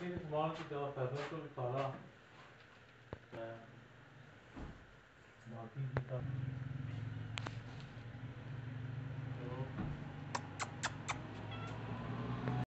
बाकी के सामान की तरह फैसल को भी सारा बाकी की सब